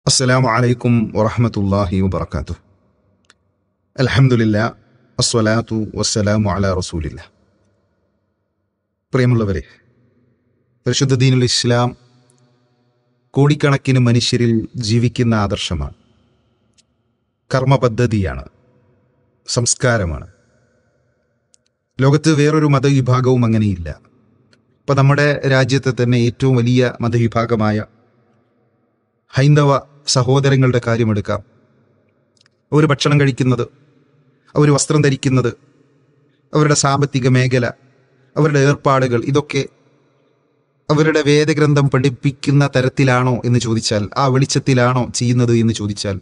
അസ്സലാമു അലൈക്കും വറഹ്മത്തുള്ളാഹി വബറകാതുഹു. അൽഹംദുലില്ലാ അസ്സലാത്തു വസ്സലാമു അലാ റസൂലില്ലാ. പ്രിയമുള്ളവരെ, പരിശുദ്ധ ദീനുൽ ഇസ്ലാം കോടിക്കണക്കിന് മനുഷ്യരിൽ ജീവിക്കുന്ന ആദർശമാണ്, കർമ്മപദ്ധതിയാണ്, സംസ്കാരമാണ്. ലോകത്ത് വേറൊരു മതവിഭാഗവും അങ്ങനെയില്ല. ഇപ്പം നമ്മുടെ രാജ്യത്തെ തന്നെ ഏറ്റവും വലിയ മതവിഭാഗമായ ഹൈന്ദവ സഹോദരങ്ങളുടെ കാര്യമെടുക്കാം. അവർ ഭക്ഷണം കഴിക്കുന്നത്, അവർ വസ്ത്രം ധരിക്കുന്നത്, അവരുടെ സാമ്പത്തിക മേഖല, അവരുടെ ഏർപ്പാടുകൾ, ഇതൊക്കെ അവരുടെ വേദഗ്രന്ഥം പഠിപ്പിക്കുന്ന തരത്തിലാണോ എന്ന് ചോദിച്ചാൽ, ആ വെളിച്ചത്തിലാണോ ചെയ്യുന്നത് എന്ന് ചോദിച്ചാൽ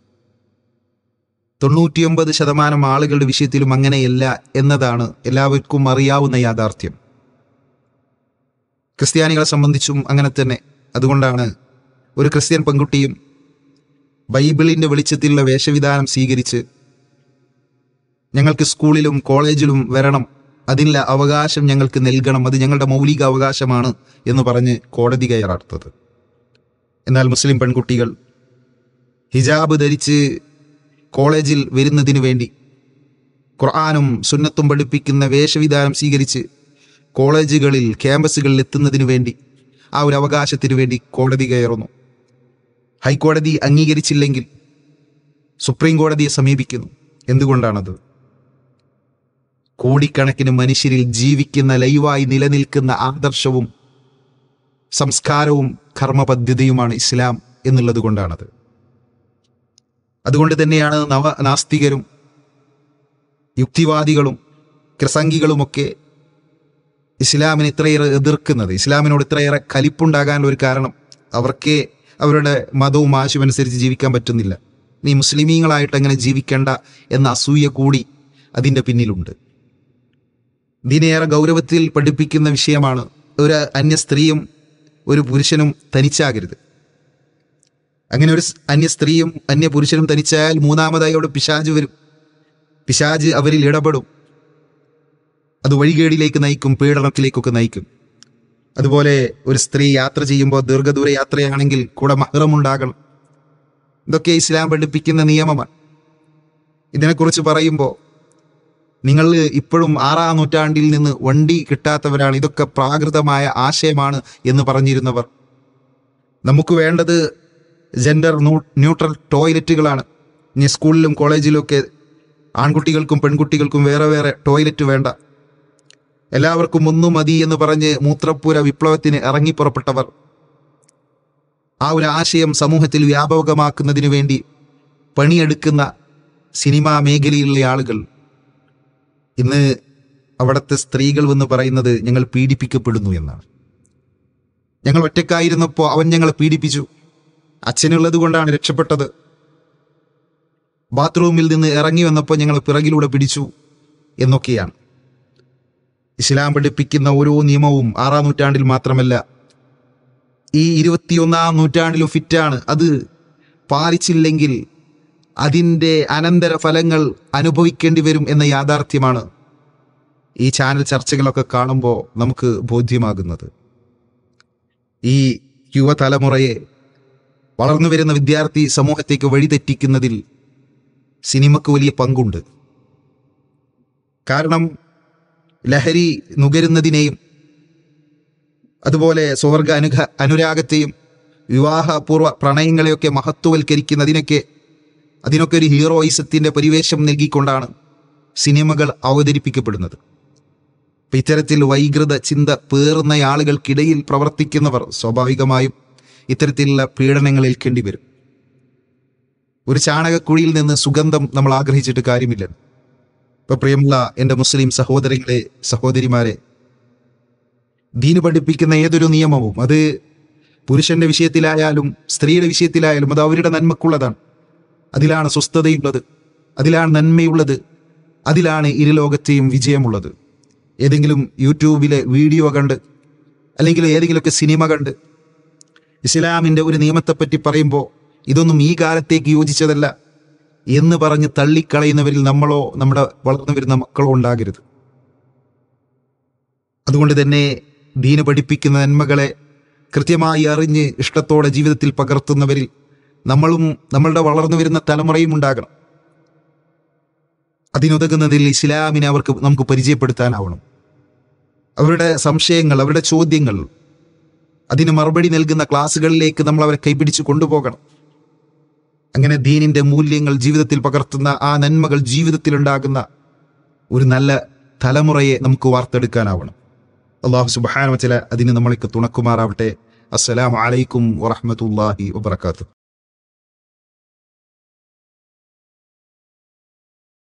99% ആളുകളുടെ വിഷയത്തിലും അങ്ങനെയല്ല എന്നതാണ് എല്ലാവർക്കും അറിയാവുന്ന യാഥാർത്ഥ്യം. ക്രിസ്ത്യാനികളെ സംബന്ധിച്ചും അങ്ങനെ തന്നെ. അതുകൊണ്ടാണ് ഒരു ക്രിസ്ത്യൻ പെൺകുട്ടിയും ബൈബിളിൻ്റെ വെളിച്ചത്തിലുള്ള വേഷവിധാനം സ്വീകരിച്ച് ഞങ്ങൾക്ക് സ്കൂളിലും കോളേജിലും വരണം, അതിനുള്ള അവകാശം ഞങ്ങൾക്ക് നൽകണം, അത് ഞങ്ങളുടെ മൗലിക അവകാശമാണ് എന്ന് പറഞ്ഞ് കോടതി കയറാത്തത്. എന്നാൽ മുസ്ലിം പെൺകുട്ടികൾ ഹിജാബ് ധരിച്ച് കോളേജിൽ വരുന്നതിനു വേണ്ടി, ഖുർആനും സുന്നത്തും പഠിപ്പിക്കുന്ന വേഷവിധാനം സ്വീകരിച്ച് കോളേജുകളിൽ, ക്യാമ്പസുകളിൽ എത്തുന്നതിനു വേണ്ടി, ആ ഒരു അവകാശത്തിനു വേണ്ടി കോടതി കയറുന്നു. ഹൈക്കോടതി അംഗീകരിച്ചില്ലെങ്കിൽ സുപ്രീം കോടതിയെ സമീപിക്കുന്നു. എന്തുകൊണ്ടാണത്? കോടിക്കണക്കിന് മനുഷ്യരിൽ ജീവിക്കുന്ന, ലൈവായി നിലനിൽക്കുന്ന ആദർശവും സംസ്കാരവും കർമ്മപദ്ധതിയുമാണ് ഇസ്ലാം എന്നുള്ളത് കൊണ്ടാണത്. അതുകൊണ്ട് തന്നെയാണ് നാസ്തികരും യുക്തിവാദികളും ക്രിസംഗികളുമൊക്കെ ഇസ്ലാമിനെ ഇത്രയേറെ എതിർക്കുന്നത്, ഇസ്ലാമിനോട് ഇത്രയേറെ കലിപ്പുണ്ടാകാനുള്ള ഒരു കാരണം അവർക്ക് അവരുടെ മതവും ആശയമനുസരിച്ച് ജീവിക്കാൻ പറ്റുന്നില്ല. നീ മുസ്ലിമീങ്ങളായിട്ട് അങ്ങനെ ജീവിക്കേണ്ട എന്ന അസൂയ കൂടി അതിൻ്റെ പിന്നിലുണ്ട്. ഇതിനേറെ ഗൗരവത്തിൽ പഠിപ്പിക്കുന്ന വിഷയമാണ് ഒരു അന്യ സ്ത്രീയും ഒരു പുരുഷനും തനിച്ചാകരുത്. അങ്ങനെ ഒരു അന്യ സ്ത്രീയും അന്യ പുരുഷനും തനിച്ചായാൽ മൂന്നാമതായി അവിടെ പിശാച് വരും. പിശാച് അവരിൽ ഇടപെടും. അത് വഴികേടിലേക്ക് നയിക്കും, പീഡനത്തിലേക്കൊക്കെ നയിക്കും. അതുപോലെ ഒരു സ്ത്രീ യാത്ര ചെയ്യുമ്പോൾ, ദീർഘദൂര യാത്രയാണെങ്കിൽ കൂടെ മഹ്റമുണ്ടാകണം. ഇതൊക്കെ ഇസ്ലാം പഠിപ്പിക്കുന്ന നിയമമാണ്. ഇതിനെക്കുറിച്ച് പറയുമ്പോൾ നിങ്ങൾ ഇപ്പോഴും 6-ാം നൂറ്റാണ്ടിൽ നിന്ന് വണ്ടി കിട്ടാത്തവരാണ്, ഇതൊക്കെ പ്രാകൃതമായ ആശയമാണ് എന്ന് പറഞ്ഞിരുന്നവർ, നമുക്ക് വേണ്ടത് ജെൻഡർ ന്യൂട്രൽ ടോയ്ലറ്റുകളാണ്. ഇനി സ്കൂളിലും കോളേജിലും ഒക്കെ ആൺകുട്ടികൾക്കും പെൺകുട്ടികൾക്കും വേറെ വേറെ ടോയ്ലറ്റ് വേണ്ട, എല്ലാവർക്കും ഒന്നു മതി എന്ന് പറഞ്ഞ് മൂത്രപ്പുര വിപ്ലവത്തിന് ഇറങ്ങിപ്പുറപ്പെട്ടവർ, ആ ഒരു ആശയം സമൂഹത്തിൽ വ്യാപകമാക്കുന്നതിന് വേണ്ടി പണിയെടുക്കുന്ന സിനിമാ മേഖലയിലുള്ള ആളുകൾ ഇന്ന് അവിടുത്തെ സ്ത്രീകൾ എന്ന് പറയുന്നത് ഞങ്ങൾ പീഡിപ്പിക്കപ്പെടുന്നു എന്നാണ്. ഞങ്ങൾ ഒറ്റക്കായിരുന്നപ്പോൾ അവൻ ഞങ്ങളെ പീഡിപ്പിച്ചു, അച്ഛനുള്ളത് കൊണ്ടാണ് രക്ഷപ്പെട്ടത്, ബാത്റൂമിൽ നിന്ന് ഇറങ്ങി വന്നപ്പോൾ ഞങ്ങൾ പിറകിലൂടെ പിടിച്ചു എന്നൊക്കെയാണ്. ഇസ്ലാം പഠിപ്പിക്കുന്ന ഓരോ നിയമവും 6-ാം നൂറ്റാണ്ടിൽ മാത്രമല്ല, ഈ 21-ാം നൂറ്റാണ്ടിലും ഫിറ്റാണ്. അത് പാലിച്ചില്ലെങ്കിൽ അതിൻ്റെ അനന്തര ഫലങ്ങൾ അനുഭവിക്കേണ്ടി വരും എന്ന യാഥാർത്ഥ്യമാണ് ഈ ചാനൽ ചർച്ചകളൊക്കെ കാണുമ്പോൾ നമുക്ക് ബോധ്യമാകുന്നത്. ഈ യുവതലമുറയെ, വളർന്നു വരുന്ന വിദ്യാർത്ഥി സമൂഹത്തേക്ക് വഴിതെറ്റിക്കുന്നതിൽ സിനിമയ്ക്ക് വലിയ പങ്കുണ്ട്. കാരണം ലഹരി നുകരുന്നതിനെയും അതുപോലെ സ്വർഗ അനുരാഗത്തെയും വിവാഹപൂർവ്വ പ്രണയങ്ങളെയൊക്കെ മഹത്വവൽക്കരിക്കുന്നതിനൊക്കെ ഒരു ഹീറോയിസത്തിൻ്റെ പരിവേഷം നൽകിക്കൊണ്ടാണ് സിനിമകൾ അവതരിപ്പിക്കപ്പെടുന്നത്. അപ്പം ഇത്തരത്തിൽ വൈകൃത ചിന്ത പേറുന്ന ആളുകൾക്കിടയിൽ പ്രവർത്തിക്കുന്നവർ സ്വാഭാവികമായും ഇത്തരത്തിലുള്ള പീഡനങ്ങൾ ഏൽക്കേണ്ടി വരും. ഒരു ചാണകക്കുഴിയിൽ നിന്ന് സുഗന്ധം നമ്മൾ ആഗ്രഹിച്ചിട്ട് കാര്യമില്ല. ഇപ്പം പ്രിയമുള്ള എൻ്റെ മുസ്ലിം സഹോദരങ്ങളെ, സഹോദരിമാരെ, ദീന് പഠിപ്പിക്കുന്ന ഏതൊരു നിയമവും, അത് പുരുഷന്റെ വിഷയത്തിലായാലും സ്ത്രീയുടെ വിഷയത്തിലായാലും, അത് അവരുടെ നന്മക്കുള്ളതാണ്. അതിലാണ് സ്വസ്ഥതയുള്ളത്, അതിലാണ് നന്മയുള്ളത്, അതിലാണ് ഇരുലോകത്തെയും വിജയമുള്ളത്. ഏതെങ്കിലും യൂട്യൂബിലെ വീഡിയോ കണ്ട് അല്ലെങ്കിൽ ഏതെങ്കിലുമൊക്കെ സിനിമ കണ്ട് ഇസ്ലാമിൻ്റെ ഒരു നിയമത്തെപ്പറ്റി പറയുമ്പോൾ ഇതൊന്നും ഈ കാലത്തേക്ക് യോജിച്ചതല്ല എന്ന് പറഞ്ഞ് തള്ളിക്കളയുന്നവരിൽ നമ്മളോ നമ്മുടെ വളർന്നു വരുന്ന മക്കളോ ഉണ്ടാകരുത്. അതുകൊണ്ട് തന്നെ ദീന് പഠിപ്പിക്കുന്ന നന്മകളെ കൃത്യമായി അറിഞ്ഞ് ഇഷ്ടത്തോടെ ജീവിതത്തിൽ പകർത്തുന്നവരിൽ നമ്മളും നമ്മളുടെ വളർന്നു വരുന്ന തലമുറയും ഉണ്ടാകണം. അതിനുതകുന്നതിൽ ഇസ്ലാമിനെ നമുക്ക് പരിചയപ്പെടുത്താനാവണം. അവരുടെ സംശയങ്ങൾ, അവരുടെ ചോദ്യങ്ങൾ, അതിന് മറുപടി നൽകുന്ന ക്ലാസ്സുകളിലേക്ക് നമ്മൾ അവരെ കൈപിടിച്ച് കൊണ്ടുപോകണം. അങ്ങനെ ദീനിന്റെ മൂല്യങ്ങൾ ജീവിതത്തിൽ പകർത്തുന്ന, ആ നന്മകൾ ജീവിതത്തിലുണ്ടാകുന്ന ഒരു നല്ല തലമുറയെ നമുക്ക് വാർത്തെടുക്കാനാവണം. അല്ലാഹു സുബ്ഹാനഹു വ തആല അതിന് നമ്മളെ തുണക്കുമാറാവട്ടെ. അസ്സലാമു അലൈക്കും വറഹ്മത്തുള്ളാഹി വബറകാതുഹു.